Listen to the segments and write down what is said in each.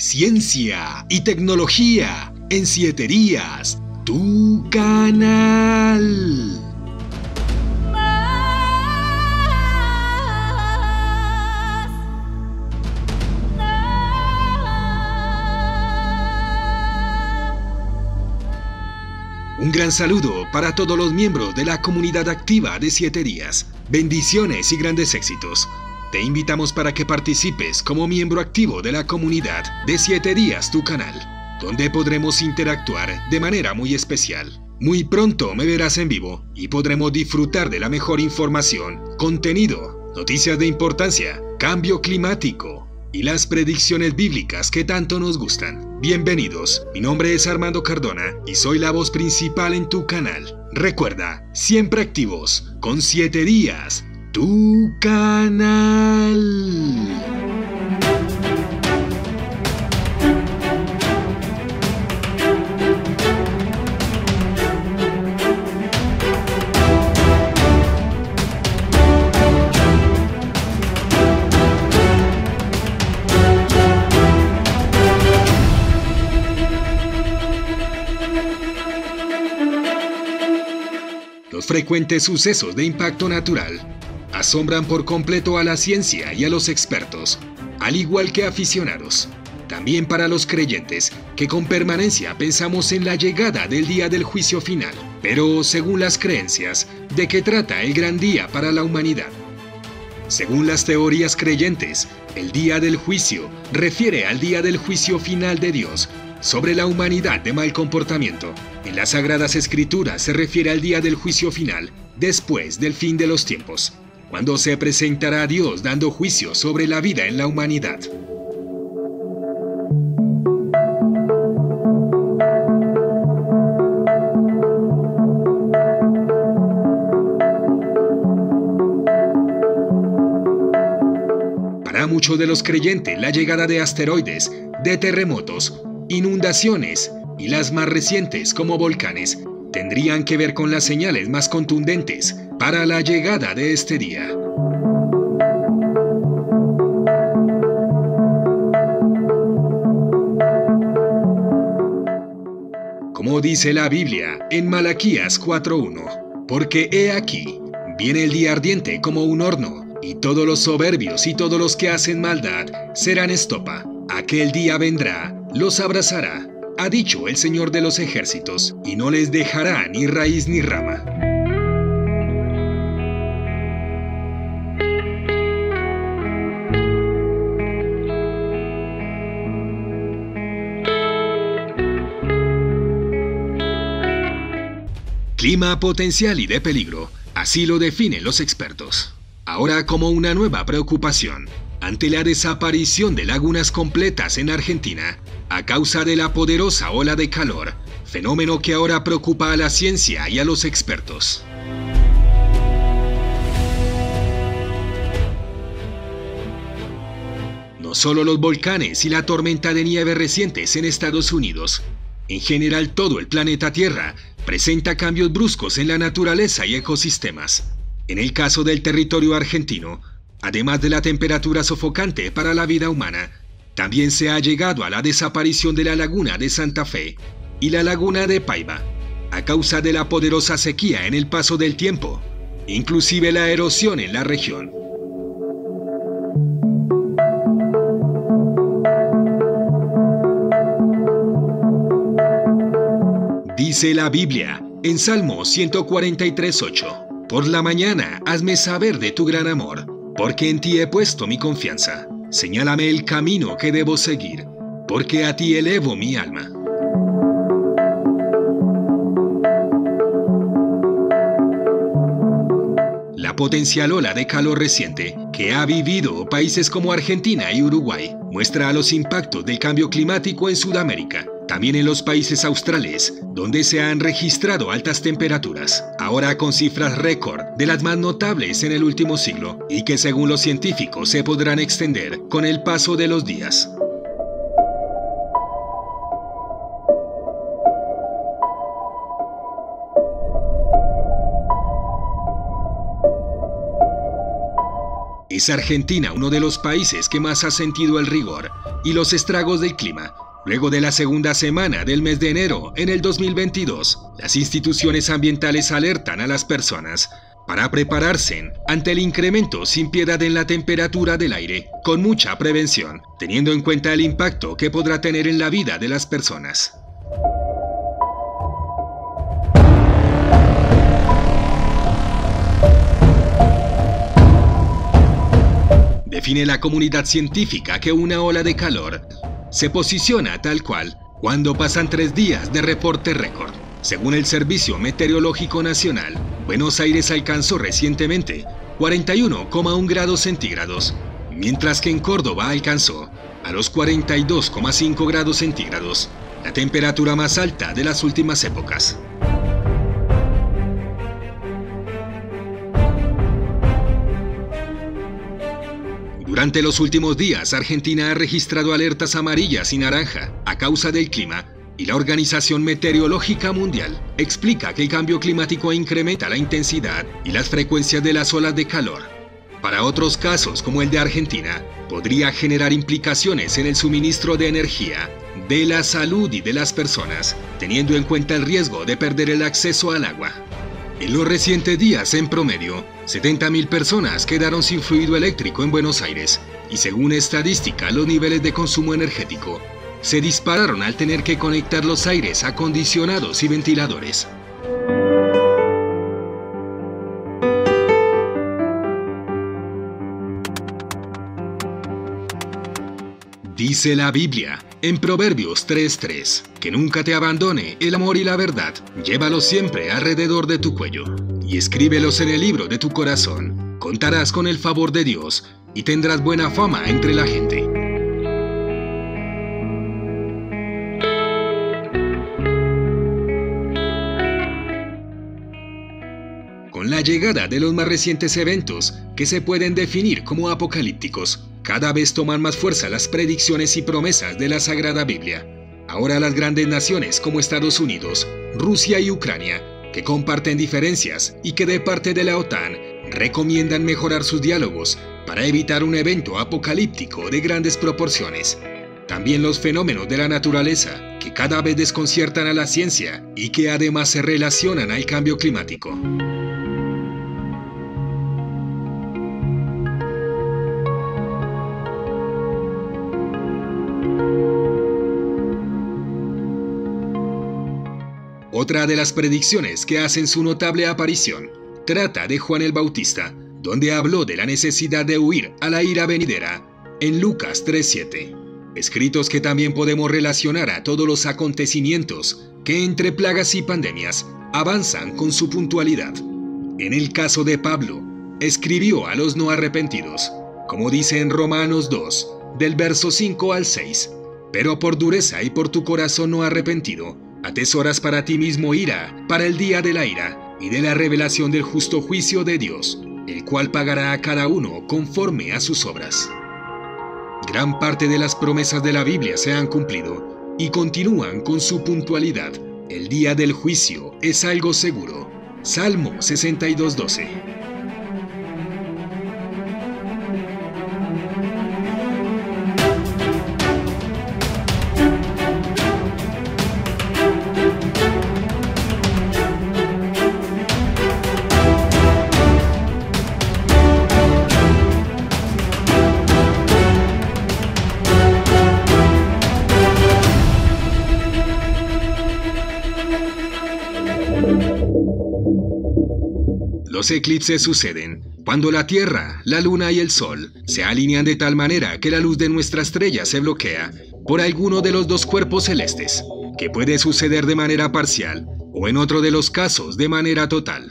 ciencia y tecnología en 7 días, tu canal. Un gran saludo para todos los miembros de la comunidad activa de 7 días. Bendiciones y grandes éxitos. Te invitamos para que participes como miembro activo de la comunidad de 7 días tu canal, donde podremos interactuar de manera muy especial. Muy pronto me verás en vivo y podremos disfrutar de la mejor información, contenido, noticias de importancia, cambio climático y las predicciones bíblicas que tanto nos gustan. Bienvenidos, mi nombre es Armando Cardona y soy la voz principal en tu canal. Recuerda, siempre activos, con 7 días, tu canal. Los frecuentes sucesos de impacto natural asombran por completo a la ciencia y a los expertos, al igual que aficionados. También para los creyentes, que con permanencia pensamos en la llegada del día del juicio final. Pero según las creencias, ¿de qué trata el gran día para la humanidad? Según las teorías creyentes, el día del juicio refiere al día del juicio final de Dios sobre la humanidad de mal comportamiento. En las Sagradas Escrituras se refiere al día del juicio final, después del fin de los tiempos, cuando se presentará a Dios dando juicio sobre la vida en la humanidad. Para muchos de los creyentes, la llegada de asteroides, de terremotos, inundaciones y las más recientes como volcanes tendrían que ver con las señales más contundentes para la llegada de este día. Como dice la Biblia en Malaquías 4:1, porque he aquí, viene el día ardiente como un horno, y todos los soberbios y todos los que hacen maldad serán estopa. Aquel día vendrá, los abrazará, ha dicho el Señor de los ejércitos, y no les dejará ni raíz ni rama. Clima potencial y de peligro, así lo definen los expertos. Ahora como una nueva preocupación, ante la desaparición de lagunas completas en Argentina, a causa de la poderosa ola de calor, fenómeno que ahora preocupa a la ciencia y a los expertos. No solo los volcanes y la tormenta de nieve recientes en Estados Unidos, en general todo el planeta Tierra presenta cambios bruscos en la naturaleza y ecosistemas. En el caso del territorio argentino, además de la temperatura sofocante para la vida humana, también se ha llegado a la desaparición de la laguna de Santa Fe y la laguna de Paiva, a causa de la poderosa sequía en el paso del tiempo, inclusive la erosión en la región. Dice la Biblia en Salmo 143:8, por la mañana hazme saber de tu gran amor, porque en ti he puesto mi confianza. Señálame el camino que debo seguir, porque a ti elevo mi alma. La potencial ola de calor reciente que ha vivido países como Argentina y Uruguay muestra los impactos del cambio climático en Sudamérica. También en los países australes, donde se han registrado altas temperaturas, ahora con cifras récord de las más notables en el último siglo, y que según los científicos se podrán extender con el paso de los días. ¿Es Argentina uno de los países que más ha sentido el rigor y los estragos del clima? Luego de la segunda semana del mes de enero en el 2022, las instituciones ambientales alertan a las personas para prepararse ante el incremento sin piedad en la temperatura del aire, con mucha prevención, teniendo en cuenta el impacto que podrá tener en la vida de las personas. Define la comunidad científica que una ola de calor se posiciona tal cual cuando pasan 3 días de reporte récord. Según el Servicio Meteorológico Nacional, Buenos Aires alcanzó recientemente 41,1 grados centígrados, mientras que en Córdoba alcanzó a los 42,5 grados centígrados, la temperatura más alta de las últimas épocas. Durante los últimos días, Argentina ha registrado alertas amarillas y naranja a causa del clima, y la Organización Meteorológica Mundial explica que el cambio climático incrementa la intensidad y las frecuencias de las olas de calor. Para otros casos, como el de Argentina, podría generar implicaciones en el suministro de energía, de la salud y de las personas, teniendo en cuenta el riesgo de perder el acceso al agua. En los recientes días, en promedio, 70.000 personas quedaron sin fluido eléctrico en Buenos Aires, y según estadística, los niveles de consumo energético se dispararon al tener que conectar los aires acondicionados y ventiladores. Dice la Biblia, en Proverbios 3:3, que nunca te abandone el amor y la verdad, llévalos siempre alrededor de tu cuello, y escríbelos en el libro de tu corazón. Contarás con el favor de Dios, y tendrás buena fama entre la gente. Con la llegada de los más recientes eventos, que se pueden definir como apocalípticos, cada vez toman más fuerza las predicciones y promesas de la Sagrada Biblia. Ahora las grandes naciones como Estados Unidos, Rusia y Ucrania, que comparten diferencias y que de parte de la OTAN recomiendan mejorar sus diálogos para evitar un evento apocalíptico de grandes proporciones. También los fenómenos de la naturaleza, que cada vez desconciertan a la ciencia y que además se relacionan al cambio climático. Otra de las predicciones que hacen su notable aparición trata de Juan el Bautista, donde habló de la necesidad de huir a la ira venidera en Lucas 3:7. Escritos que también podemos relacionar a todos los acontecimientos que entre plagas y pandemias avanzan con su puntualidad. En el caso de Pablo, escribió a los no arrepentidos, como dice en Romanos 2, del verso 5 al 6, pero por dureza y por tu corazón no arrepentido, atesoras para ti mismo ira, para el día de la ira y de la revelación del justo juicio de Dios, el cual pagará a cada uno conforme a sus obras. Gran parte de las promesas de la Biblia se han cumplido y continúan con su puntualidad. El día del juicio es algo seguro. Salmo 62:12. Los eclipses suceden cuando la Tierra, la Luna y el Sol se alinean de tal manera que la luz de nuestra estrella se bloquea por alguno de los dos cuerpos celestes, que puede suceder de manera parcial o en otro de los casos de manera total.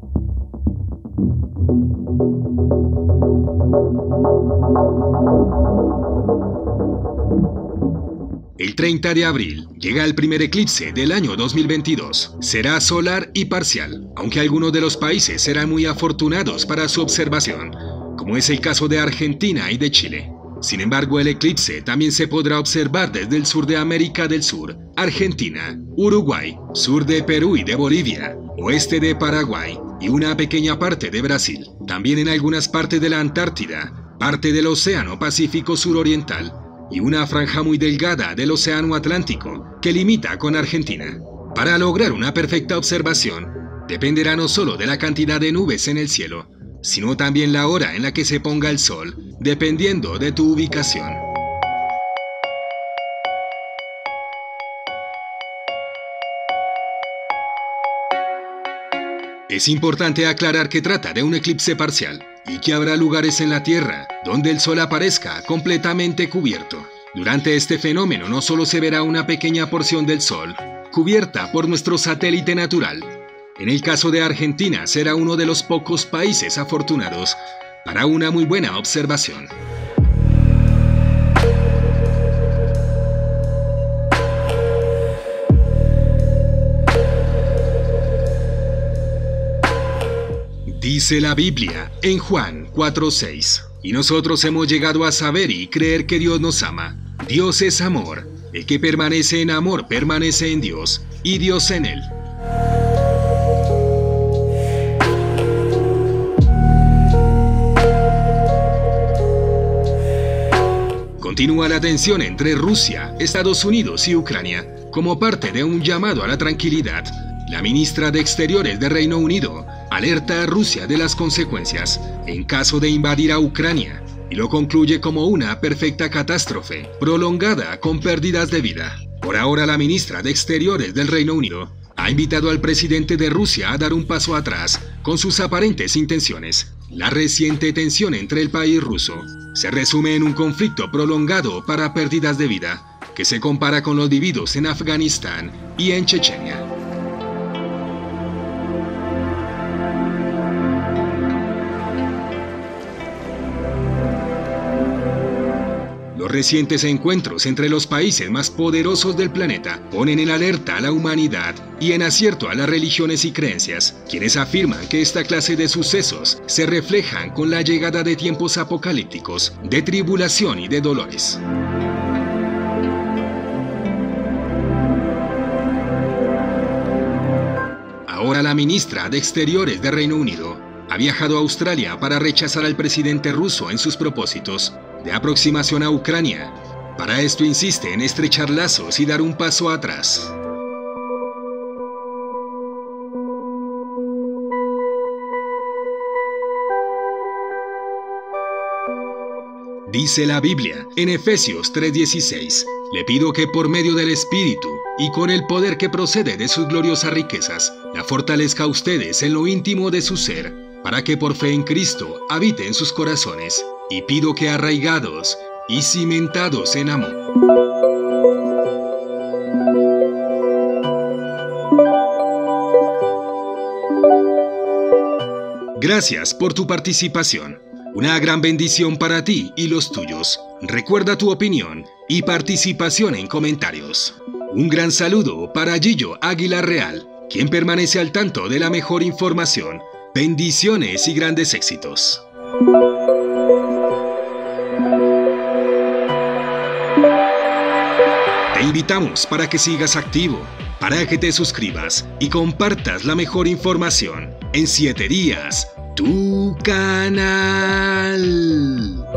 El 30 de abril llega el primer eclipse del año 2022. Será solar y parcial, aunque algunos de los países serán muy afortunados para su observación, como es el caso de Argentina y de Chile. Sin embargo, el eclipse también se podrá observar desde el sur de América del Sur, Argentina, Uruguay, sur de Perú y de Bolivia, oeste de Paraguay, y una pequeña parte de Brasil. También en algunas partes de la Antártida, parte del Océano Pacífico suroriental y una franja muy delgada del Océano Atlántico que limita con Argentina. Para lograr una perfecta observación, dependerá no solo de la cantidad de nubes en el cielo, sino también la hora en la que se ponga el sol, dependiendo de tu ubicación. Es importante aclarar que trata de un eclipse parcial y que habrá lugares en la Tierra donde el sol aparezca completamente cubierto. Durante este fenómeno no solo se verá una pequeña porción del sol cubierta por nuestro satélite natural. En el caso de Argentina será uno de los pocos países afortunados para una muy buena observación. Dice la Biblia en Juan 4:6, y nosotros hemos llegado a saber y creer que Dios nos ama. Dios es amor. El que permanece en amor permanece en Dios, y Dios en él. Continúa la tensión entre Rusia, Estados Unidos y Ucrania como parte de un llamado a la tranquilidad. La ministra de Exteriores de Reino Unido alerta a Rusia de las consecuencias en caso de invadir a Ucrania y lo concluye como una perfecta catástrofe prolongada con pérdidas de vida. Por ahora, la ministra de Exteriores del Reino Unido ha invitado al presidente de Rusia a dar un paso atrás con sus aparentes intenciones. La reciente tensión entre el país ruso se resume en un conflicto prolongado para pérdidas de vida que se compara con los vividos en Afganistán y en Chechenia. Los recientes encuentros entre los países más poderosos del planeta ponen en alerta a la humanidad y en acierto a las religiones y creencias, quienes afirman que esta clase de sucesos se reflejan con la llegada de tiempos apocalípticos, de tribulación y de dolores. Ahora la ministra de Exteriores de Reino Unido ha viajado a Australia para rechazar al presidente ruso en sus propósitos de aproximación a Ucrania. Para esto insiste en estrechar lazos y dar un paso atrás. Dice la Biblia en Efesios 3:16, le pido que por medio del Espíritu y con el poder que procede de sus gloriosas riquezas, la fortalezca a ustedes en lo íntimo de su ser, para que por fe en Cristo habite en sus corazones, y pido que arraigados y cimentados en amor. Gracias por tu participación. Una gran bendición para ti y los tuyos. Recuerda tu opinión y participación en comentarios. Un gran saludo para Gillo Águila Real, quien permanece al tanto de la mejor información. Bendiciones y grandes éxitos. Te invitamos para que sigas activo, para que te suscribas y compartas la mejor información en 7 días, tu canal.